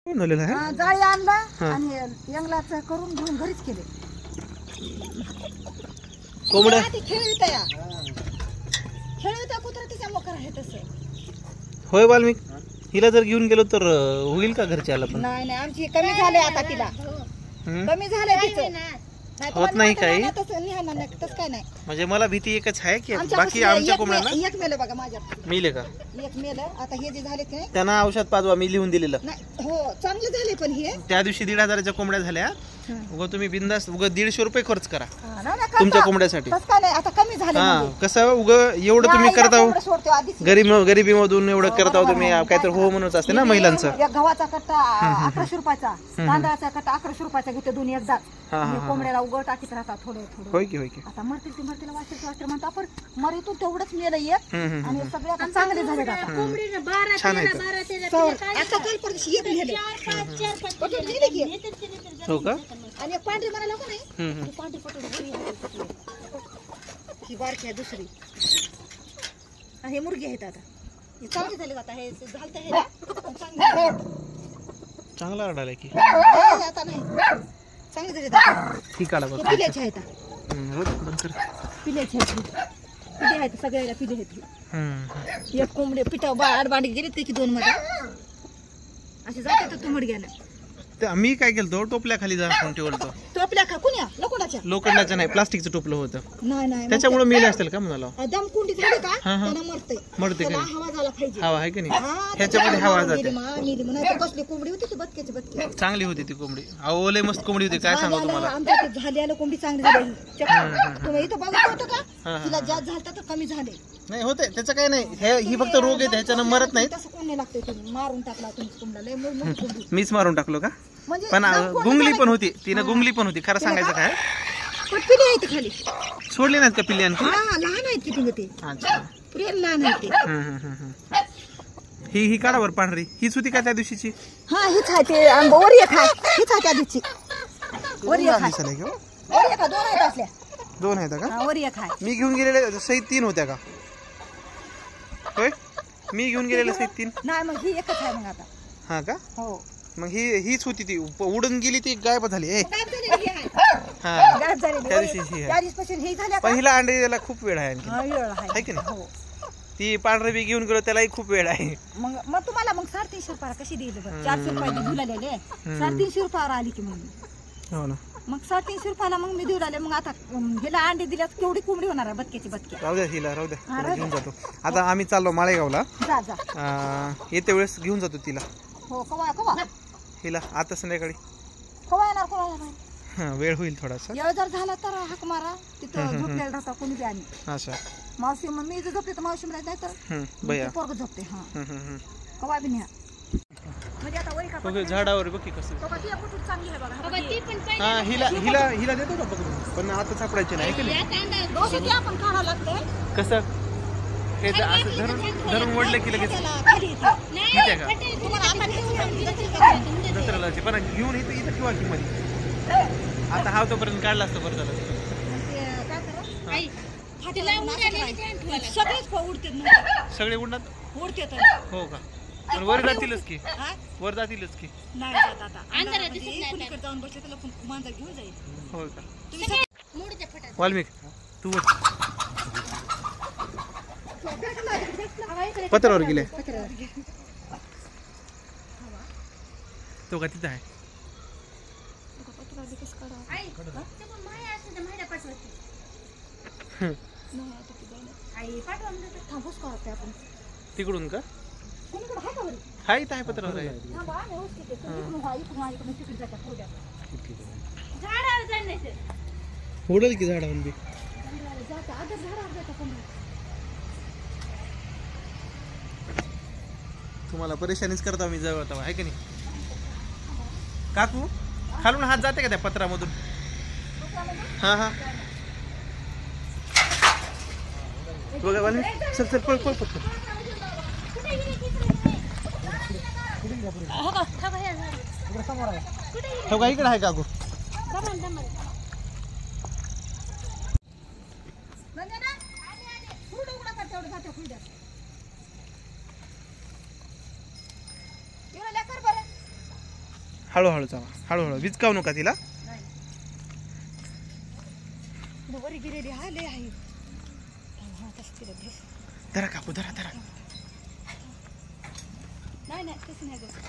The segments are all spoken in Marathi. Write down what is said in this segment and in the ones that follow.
बनवलेलं आहे जाळी आणला आणि यंगलाचं करून घेऊन घरीच केले. कोंबड्या खेळविता कुत्रा तिच्या मोकर आहे तसं. होय वाल्मिक, हिला जर घेऊन गेलो तर होईल का घरच्याला पण? नाही नाही, आमची कमी झाले आता, तिला कमी झाले तिचं. होत नाही काही तसं काय नाही. म्हणजे मला भीती एकच आहे की बाकी आमच्या कोंबड्यांना एक मेलं बघा माझ्यात, मिले का? एक मेलं. आता हे जे झाले की त्यांना औषध पाजवा, मी लिहून दिलेलं. नाही हो, चांगले झाले. पण हे त्या दिवशी 1,500च्या कोंबड्या झाल्या. उगा तुम्ही बिंदास उगा 150 रुपये खर्च करा तुमच्या तुमच्या कोंबड्यासाठी. तसं काय नाही, आता कमी झाले. हा, कसं उगा एवढं तुम्ही करता गरिबीमधून एवढं करता तुम्ही, काहीतरी हो म्हणून असते ना महिलांचं. एक गव्हाचा कट्टा 1100 रुपयाचा, तांदळाचा कट्टा 1100 रुपयाचा घेते, दोन्ही एकदाच. कोंबड्याला उघड टाकीत राहतात थोडे थोडे. होय की होय की. आता मरतील ती मरतील, वाचतील म्हणता, पण मरीतून तेवढंच मेलं एक. आणि सगळे आता चांगले झाले. छान आहे. आता काल परदेशी एक नेले. हो का? आणि एक पांढरी म्हणाला का नाही, पांढरी पटोडी ही बारकी आहे दुसरी. आणि हे मुर्गी आहेत. आता हे चांगले झाले. आता हे झालं हे चांगला आढळला की आता नाही, चांगले झाले. ठीक आहे. पिल्याचे आहेत, पिल्याचे आहेत, पिले आहेत सगळ्याला, पिले आहेत. एक कोंबडे पिठा बांडी गेले ते की 2 मध्ये असे जातात तुंबडग्यानं. मी काय केलं, टोपल्या खाली जाऊन ठेवलं. टोपल्या का कुण्या लोखंडाचं नाही, प्लास्टिकचं टोपलं होतं. नाही नाही, त्याच्यामुळे मेले असतील का म्हणाला. दम कुंडी झाली का त्याला मरते का? हवा झाला पाहिजे. हवा आहे की नाही, ह्याच्यामध्ये हवा जाते. कसली कोंबडी होती ती, बदक्याची बदके चांगली होती ती कोंबडी. अहो लय मस्त कोंबडी होती, काय सांगू तुम्हाला. आमच्या झालेलं कोंबडी चांगली झाली. तुम्ही इथं बघत होतं का, तिला जास्त झालं तर कमी झाले. नाही होते, त्याचं काय नाही. ही फक्त रोग आहे, ह्याच्यानं मरत नाही. तसं कोण नाही लागतंय. तुम्ही मारून टाकला तुमची कोंबडा, लय मोठी कोंबडी. मीच मारून टाकलो का? म्हणजे पण गुंगली पण होती, तिनं गुंगली पण होती. खरं सांगायचं काय, पण पिल्ले आहेत खाली, सोडले नाहीत का पिल्ले आणखी? लहान आहेत की तुम्ही ते. अच्छा, लहान आहेत ते. ही काढा बरं पांढरी. हीच होती का त्या दिवशीची? हा, हीच आहे ते. वर एक आहे, हीच आहे त्या दिवशी. वर एक आहे, वर एक आहे. 2 आहेत असल्या. 2 आहेत का? वर एक आहे. मी घेऊन गेलेले सहित 3 होत्या का? होय, मी घेऊन गेलेले सहित 3. नाही, मग ही एकच आहे मग आता. हा का? हो, मग हीच होती, ती उडून गेली, ती गायब झाली. पण हिला अंडे द्यायला खूप वेळ आहे आणखी, की नाही? ती पांढरे बी घेऊन गेलो, त्यालाही खूप वेळ आहे. मग तुम्हाला मग 350 रुपयाला कशी देईल? 400 रुपये घेऊन आलेले, 350 रुपयावर आली की मग. हो ना, मग 350 रुपयाला मग मी देऊन आले. मग आता हिला अंडे दिल्यास केवढी कोंबडी होणार आहे, बदक्याची बदक्या. राहू द्या हिला, राहू द्या, घेऊन जातो. आता आम्ही चाललो माळेगावला. येत्या वेळेस घेऊन जातो तिला. हो, कवा कवा हिला आता संध्याकाळी. कवा येणार कोणा? वेळ होईल थोडासा. वेळ जर झाला तर हाक मारा, तिथं झोपलेला राहता कोणी बी. आणि अच्छा, मावशी, मग मी जर झोपते तर मावशी म्हणत नाही तर बया पोरग झोपते. हा, कवा बी न्या. म्हणजे आता वरी का झाडावर बघ की कसं. चांगली आहे बघा. हा, हिला देतो का पकडून? पण आता सापडायचे नाही की नाही. दोषी ते आपण काढावं लागतंय. कसं हे असं धरून ओढलं की लगेच दसऱ्याला पण घेऊन इथं ठेवा की मध्ये. आता हा तोपर्यंत काढला असतं, बरं झालं. सगळे उडणार हो का? पण वर जातीलच की, वर जातीलच की. नाही जात आता, कुणीकडे जाऊन बसले त्याला मांजर घेऊन जाईल. हो का? वाल्मिक तू पत्रावर गेले तो का? तिथं आहे. तिकडून का? हा, इथं आहे पत्रावर आहे. उडल की झाडावरून बी. तुम्हाला परेशानीच करता मी जवळ होता, आहे की नाही काकू? खालून हात जाते का त्या पत्रामधून? हा हा, बघा वाले. चल चल, पळ पळ पळ. हो का? इकडे आहे काकू. हळूहळू जावा, हळूहळू विचकावू नका तिला. वरी गिरेली हा लय आहे. तसं तिला धर. धरा काकू, धरा धरा. नाही नाही तसं नाही गं.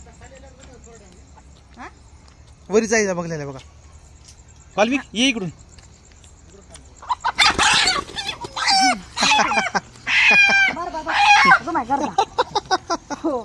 हा वरी जायचा बघलेला बघा. वाल्मिक ये इकडून. बरं बाबा अगं माय गरबा. हो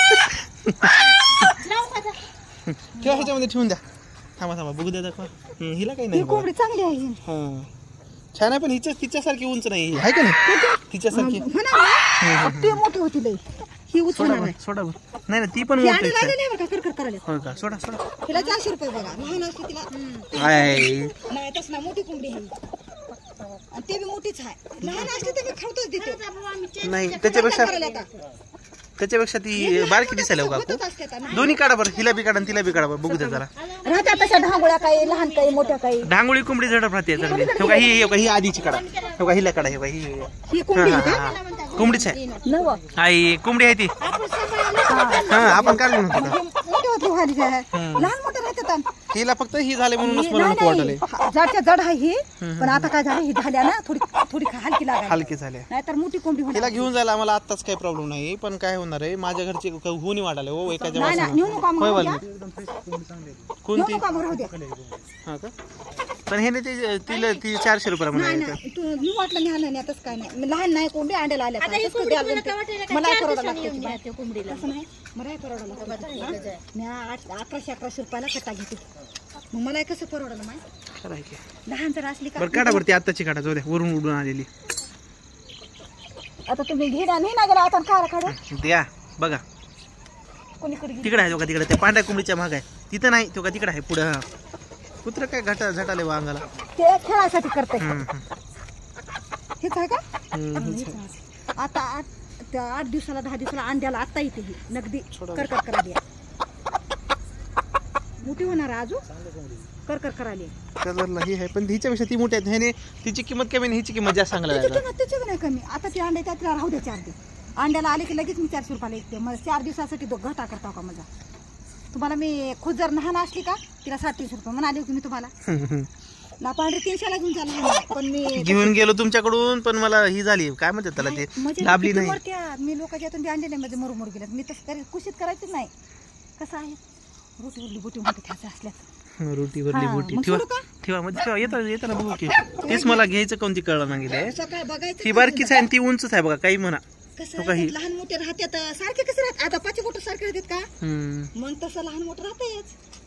ठेवा, ह्याच्यामध्ये ठेवून द्या. थांबा थांबा बघू द्या दाखवा. हिला काही नाही ही कोंबडी चांगली आहे. हा छान आहे, पण तिच्यासारखी उंच नाही आहे का नाही? तिच्यासारखी ती मोठी होती लई. ही उचलणार आहे. सोडा नाही ना, ती पण ही मोठी अंडी आहे. लागलेली आहे बघा करकर करायला. होय का? सोडा सोडा. तिला 400 रुपये बघा. लहान असते तिला नाही तसं नाही. मोठी कोंबडी आहे आणि ते बी मोठीच आहे. लहान असते तर मी खावतोच देते. नाही त्याच्यापेक्षा ती बारकी दिसायला का? दोन्ही काढा बरं, हिला बी काढा आणि तिला बी काढा बरं, बघू द्या जरा. राहतात तशा ढांगोळ्या काही लहान काही मोठ्या काही. ढांगोळी कोंबडी झडप राहते चांगली. ही आधीची काढा. हिला काढा. ही कोंबडी आहे का? कोंबडीच आहे. नव आई कोंबडी आहे ती. हा आपण काढली नव्हती का? मोठी होती व्हायली आहे. लहान मोठे राहतात. हिला फक्त ही झाले म्हणूनच मला नको वाटले. जडच्या जड आहे ही, पण आता काय झालं ही झाल्या ना थोडी हलकी लागली. हलकी झाल्या. नाहीतर मोठी कोंबडी होणार. तिला घेऊन जायला आम्हाला आत्ताच काही प्रॉब्लेम नाही, पण काय होणार आहे माझ्या घरचे होणी वाढाले हो एकाच्या नाही नेऊ नका मग. वाजून. नेऊ नका मग राहू द्या. हा का? पण हे नाही तिला ती 400 रुपये नाही म्हणाले. नाही तू मी वाटलं निघालं नाही आताच काय नाही. लहान नाही कोंबडी अंड्याला आल्या मला परवडा लागते कोंबडीला. असं नाही मला परवडा लागतं. मी 1100 रुपयाला कट्टा घेते. मग मला कसं परवडलं माहिती. लहान जर असली का बरं काढा बरं, ती आत्ताची काढा. जाऊ द्या, वरून उडून आलेली. आता तुम्ही घेणार नाही ना गेला आता काय काढू द्या बघा. कोणीकडे तिकडे आहे का? तिकडे त्या पांढऱ्या कोंबडीच्या माग आहे. तिथं नाही तो का? तिकडे आहे पुढे. हा कुत्र काय झटाले बा अंगाला. ते खेळायसाठी करते. हेच आहे का? आता 8 दिवसाला 10 दिवसाला अंड्याला आता येते ही नगदी करकर करायला. मोठी होणार अजून करकर करायला. कलरला ही आहे, पण हिच्यापेक्षा ती मोठी आहे. ह्याने तिची किंमत कमी आणि हिची किंमत जास्त सांगायला लागली. त्याची नाही कमी. आता ते अंडे त्यात राहू द्या 4 दिवस. अंड्याला आले की लगेच मी 400 रुपयाला येते. मग 4 दिवसासाठी तो घटा करता का माझा? तुम्हाला मी खुद जर लहान असली का तिला 37 रुपये म्हणाले होते मी तुम्हाला. ना पांढरे 300ला घेऊन झाला. पण मी घेऊन गेलो तुमच्याकडून, पण मला ही झाली काय म्हणतात त्याला, ते लाभली नाही. मी लोकांच्या हातून अंडे नाही मध्ये मरमर गेल्यात. मी तसं कुशीत करायचंच नाही. कसं आहे रोटी उरली बोटी मध्ये खायचं असल्यात. रोटी वरली बोटी ठेवा ठेवा मध्ये ठेवा. येताना बघू की. तेच मला घ्यायचं कोणती कळलं मागितलंय. सकाळ बघायचं ती बारकीच आहे आणि ती उंचच आहे बघा. काही म्हणा लहान मोठे राहतात सारखे कसे राहतात. आता 5 बोट सारखे राहतात का? मग तसं लहान मोठं राहतेच.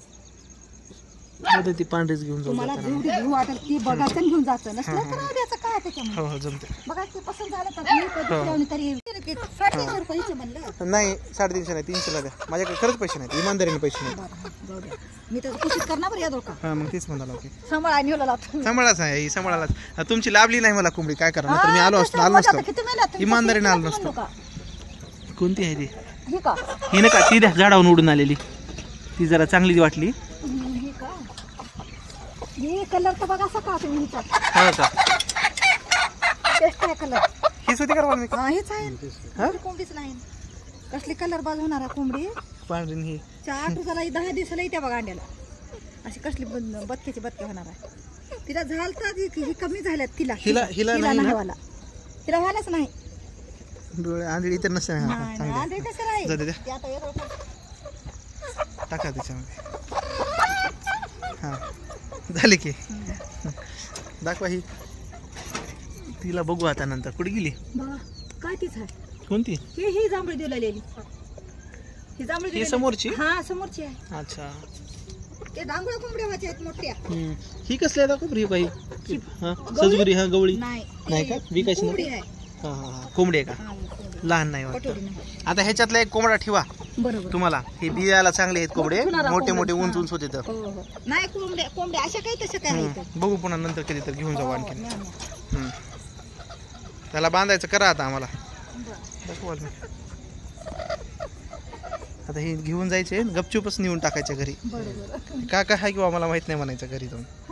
ती पांढरीच घेऊन जाऊ. मला जेवढी घेऊ वाटेल ती बघायचं आणि घेऊन जायचं. नसलं तर राहू द्यायचं काय त्याच्यामध्ये. हो जमते. बघा ते पसंत झालं तर तरी 350 रुपये म्हणलं. नाही 350 नाही 300ला द्या. माझ्याकडे खरंच पैसे नाहीत, इमानदारीने पैसे नाहीत. मी तर कोशिश करणार बरं या दोघा. हा मग तेच म्हणाला. ओके सांभाळा निवला लागतो. सांभाळाच आहे सांभाळालाच. तुमची लाभली नाही मला कोंबडी, काय करणार? तर मी आलो नसतो इमानदारीने आलो नसतो. कोणती आहे ती? ही का? ही ना का? ती द्या झाडावरून उडून आलेली. ती जरा चांगली वाटली. ही का? हे कलर तर बघा सका तुम्ही हिचा. हा का? बेस्ट आहे कलर. हीच होती का मी? हा हेच आहे. कोंबडीच नाही. कसली कलर बाज होणार आहे कोंबडी? पांढरी ही 8 दिवसाला 10 दिवसाला येत्या बघा अंड्याला. अशी कसली बदक्याची बदके होणार आहे. तिला झालतात ही कमी झाल्यात. तिला हिला नाही ना? व्हायला. तिला व्हायलाच नाही. डोळे आंधळी तर नसते. आंधळी कसं राहील? जाऊ दे ते आता वेगळं टाका त्याच्यामध्ये. हा झाली की दाखवा ही. तिला बघू आता नंतर. कुठे गेली? बघा काय तीच आहे. कोणती? ही जांभळी दिलेली. ही जांभळी ही समोरची? हा समोरची आहे. अच्छा. ते डांगळ्या कोंबड्या व्हायच्या आहेत मोठ्या. ही कसली आहे कोंबडी बाई? हा सजगुरी. हा गवळी नाही का? विकायची कोंबडी नाही. आहे. हा हा कोंबडी आहे का? लहान नाही वाटतं. आता ह्याच्यातला एक कोंबडा ठेवा बरोबर. तुम्हाला. हे बियाला चांगले आहेत कोंबडे, मोठे मोठे उंच उंच होते. तर नाही कोंबड्या अशा काही तशा काय. बघू पुन्हा नंतर कधी तर घेऊन जाऊ आणखी. त्याला बांधायचं करा आता आम्हाला. दाखवाल मी आता हे घेऊन जायचे गपचूपच नेऊन टाकायचे घरी. का काय आहे किंवा मला माहित नाही म्हणायचं घरी जाऊन.